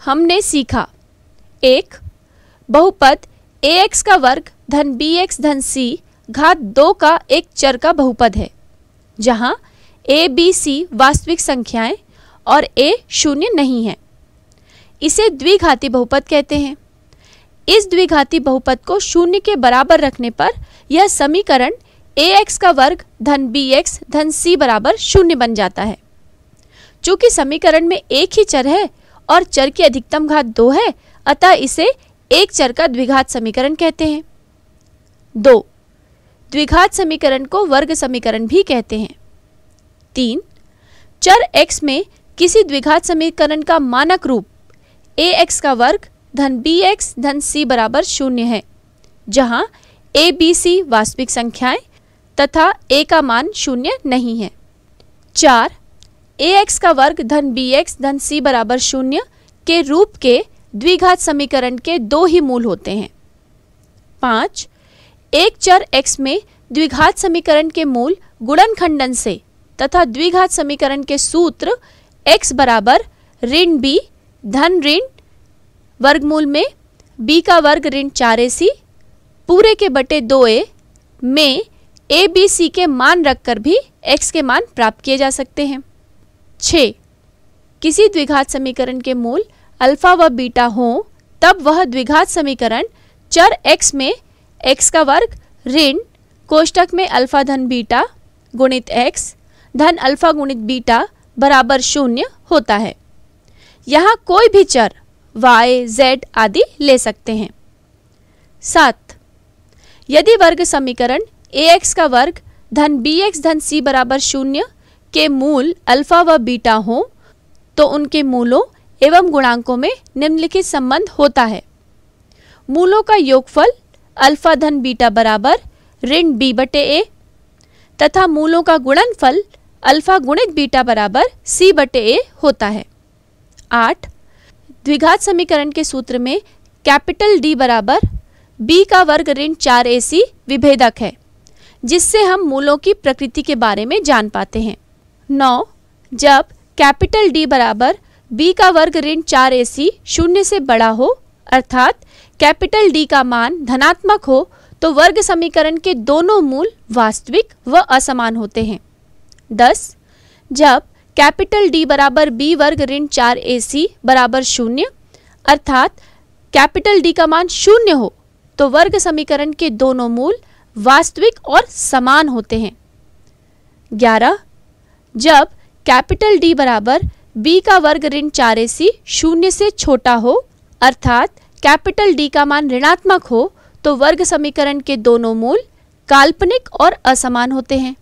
हमने सीखा। 1. बहुपद ax का वर्ग धन bx धन c घात 2 का एक चर का बहुपद है, जहां a, b, c वास्तविक संख्याएं और a शून्य नहीं है। इसे द्विघाती बहुपद कहते हैं। इस द्विघाती बहुपद को शून्य के बराबर रखने पर यह समीकरण ax का वर्ग धन bx धन c बराबर शून्य बन जाता है। चूंकि समीकरण में एक ही चर है और चर की अधिकतम घात 2 है, अतः इसे एक चर का द्विघात समीकरण कहते हैं। 2. द्विघात समीकरण को वर्ग समीकरण भी कहते हैं। 3. चर x में किसी द्विघात समीकरण का मानक रूप ax का वर्ग धन bx धन c बराबर शून्य है, जहां a, b, c वास्तविक संख्याएं तथा a का मान शून्य नहीं है। 4. ax का वर्ग धन bx धन c बराबर शून्य के रूप के द्विघात समीकरण के 2 ही मूल होते हैं। 5. एक चर x में द्विघात समीकरण के मूल गुणनखंडन से तथा द्विघात समीकरण के सूत्र x बराबर ऋण b धन ऋण वर्गमूल में b का वर्ग ऋण 4ac पूरे के बटे 2a में a, b, c के मान रखकर भी x के मान प्राप्त किए जा सकते हैं। 6. किसी द्विघात समीकरण के मूल अल्फा व बीटा हों, तब वह द्विघात समीकरण चर x में x का वर्ग ऋण कोष्टक में अल्फा धन बीटा गुणित x धन अल्फा गुणित बीटा बराबर शून्य होता है। यहाँ कोई भी चर y, z आदि ले सकते हैं। 7. यदि वर्ग समीकरण ax का वर्ग धन bx धन c बराबर शून्य के मूल अल्फा व बीटा हों, तो उनके मूलों एवं गुणांकों में निम्नलिखित संबंध होता है। मूलों का योगफल अल्फा धन बीटा बराबर ऋण b बटे a तथा मूलों का गुणनफल अल्फा गुणित बीटा बराबर c बटे a होता है। 8. द्विघात समीकरण के सूत्र में कैपिटल D बराबर b का वर्ग ऋण 4ac विभेदक है, जिससे हम मूलों की प्रकृति के बारे में जान पाते हैं। 9. जब कैपिटल D बराबर b का वर्ग ऋण 4ac शून्य से बड़ा हो, अर्थात कैपिटल D का मान धनात्मक हो, तो वर्ग समीकरण के दोनों मूल वास्तविक व असमान होते हैं। 10. जब कैपिटल D बराबर b वर्ग ऋण 4ac बराबर शून्य, अर्थात कैपिटल D का मान शून्य हो, तो वर्ग समीकरण के दोनों मूल वास्तविक और समान होते हैं। 11. जब कैपिटल D बराबर b का वर्ग ऋण 4ac शून्य से छोटा हो, अर्थात कैपिटल D का मान ऋणात्मक हो, तो वर्ग समीकरण के दोनों मूल काल्पनिक और असमान होते हैं।